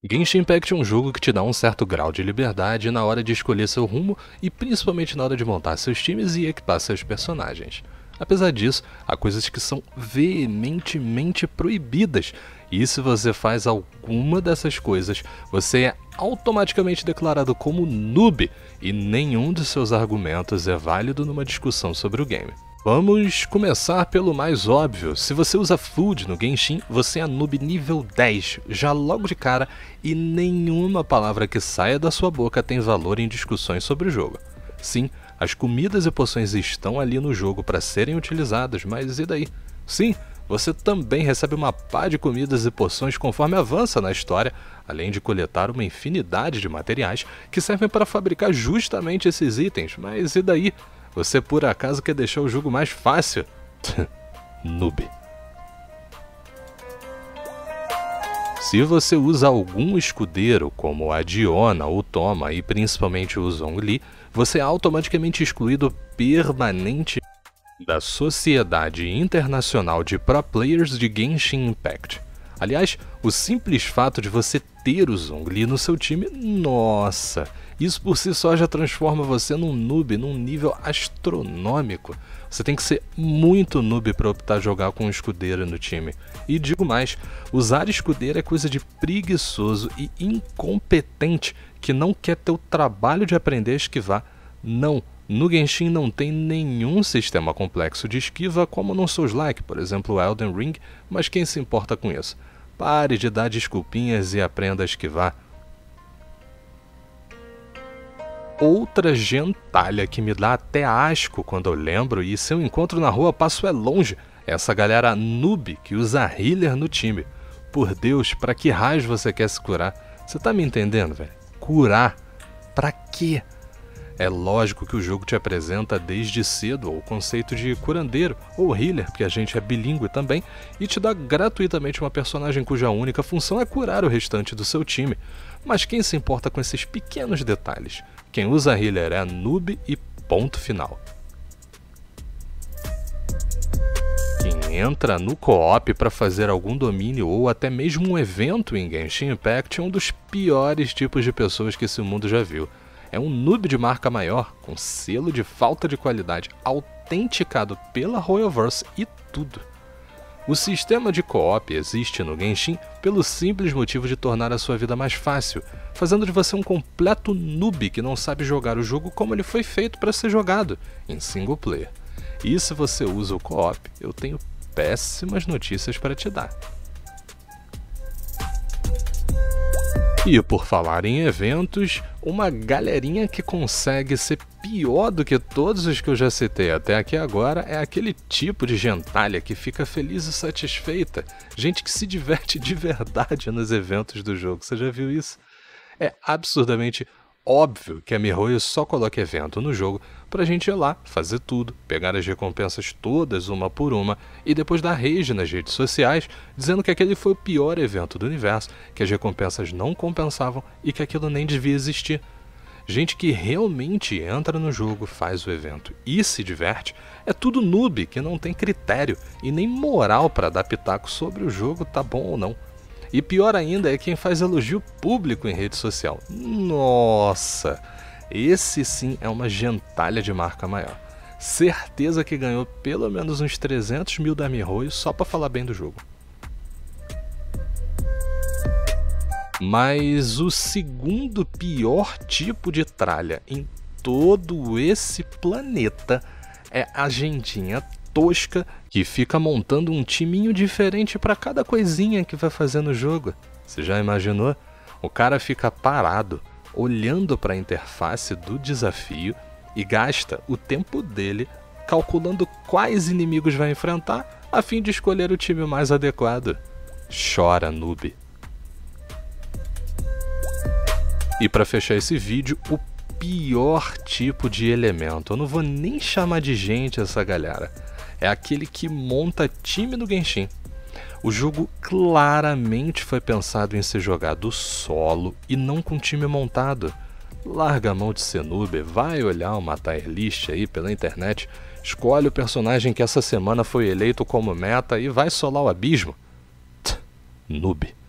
Genshin Impact é um jogo que te dá um certo grau de liberdade na hora de escolher seu rumo e principalmente na hora de montar seus times e equipar seus personagens. Apesar disso, há coisas que são veementemente proibidas, e se você faz alguma dessas coisas, você é automaticamente declarado como noob e nenhum de seus argumentos é válido numa discussão sobre o game. Vamos começar pelo mais óbvio. Se você usa Food no Genshin, você é noob nível 10, já logo de cara, e nenhuma palavra que saia da sua boca tem valor em discussões sobre o jogo. Sim, as comidas e poções estão ali no jogo para serem utilizadas, mas e daí? Sim, você também recebe uma pá de comidas e poções conforme avança na história, além de coletar uma infinidade de materiais que servem para fabricar justamente esses itens, mas e daí? Você por acaso quer deixar o jogo mais fácil? Noob. Se você usa algum escudeiro, como a Diona, o Thoma e principalmente o Zhongli, você é automaticamente excluído permanentemente da Sociedade Internacional de Pro Players de Genshin Impact. Aliás, o simples fato de você ter o Zhongli no seu time, nossa, isso por si só já transforma você num noob num nível astronômico. Você tem que ser muito noob para optar jogar com um escudeiro no time. E digo mais, usar escudeiro é coisa de preguiçoso e incompetente que não quer ter o trabalho de aprender a esquivar. Não, no Genshin não tem nenhum sistema complexo de esquiva como no Souls-like, por exemplo Elden Ring, mas quem se importa com isso? Pare de dar desculpinhas e aprenda a esquivar. Outra gentalha que me dá até asco quando eu lembro, e se eu encontro na rua passo é longe, é essa galera noob que usa healer no time. Por Deus, pra que raios você quer se curar? Você tá me entendendo, velho? Curar? Pra quê? É lógico que o jogo te apresenta desde cedo o conceito de curandeiro ou healer, porque a gente é bilíngue também, e te dá gratuitamente uma personagem cuja única função é curar o restante do seu time. Mas quem se importa com esses pequenos detalhes? Quem usa healer é noob e ponto final. Quem entra no co-op para fazer algum domínio ou até mesmo um evento em Genshin Impact é um dos piores tipos de pessoas que esse mundo já viu. É um noob de marca maior, com selo de falta de qualidade autenticado pela Royalverse e tudo. O sistema de co-op existe no Genshin pelo simples motivo de tornar a sua vida mais fácil, fazendo de você um completo noob que não sabe jogar o jogo como ele foi feito para ser jogado, em single player. E se você usa o co-op, eu tenho péssimas notícias para te dar. E por falar em eventos, uma galerinha que consegue ser pior do que todos os que eu já citei até aqui agora é aquele tipo de gentalha que fica feliz e satisfeita, gente que se diverte de verdade nos eventos do jogo, você já viu isso? É absurdamente óbvio que a MiHoYo só coloca evento no jogo pra gente ir lá, fazer tudo, pegar as recompensas todas uma por uma e depois dar rage nas redes sociais dizendo que aquele foi o pior evento do universo, que as recompensas não compensavam e que aquilo nem devia existir. Gente que realmente entra no jogo, faz o evento e se diverte, é tudo noob que não tem critério e nem moral para dar pitaco sobre o jogo tá bom ou não. E pior ainda é quem faz elogio público em rede social. Nossa, esse sim é uma gentalha de marca maior. Certeza que ganhou pelo menos uns 300 mil da MiHoYo só pra falar bem do jogo. Mas o segundo pior tipo de tralha em todo esse planeta é a gentinha tosca que fica montando um timinho diferente para cada coisinha que vai fazer no jogo. Você já imaginou? O cara fica parado, olhando para a interface do desafio e gasta o tempo dele calculando quais inimigos vai enfrentar a fim de escolher o time mais adequado. Chora, noob. E para fechar esse vídeo, o pior tipo de elemento, eu não vou nem chamar de gente essa galera, é aquele que monta time no Genshin. O jogo claramente foi pensado em ser jogado solo e não com time montado. Larga a mão de ser noob, vai olhar uma tier list aí pela internet, escolhe o personagem que essa semana foi eleito como meta e vai solar o abismo. Noob.